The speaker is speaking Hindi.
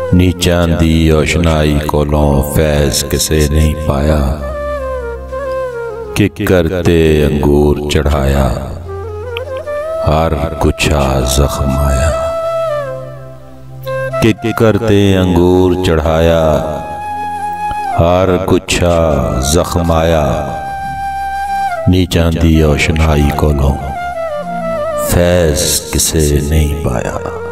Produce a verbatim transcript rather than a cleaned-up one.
नीचां दी रोशनाई कोलों फैज़ किसे नहीं पाया। कि करते अंगूर चढ़ाया हर गुच्छा जख्म आया। कि करते अंगूर चढ़ाया हर गुच्छा जख्म आया। नीचां दी रोशनाई कोलों फैज़ किसे नहीं पाया।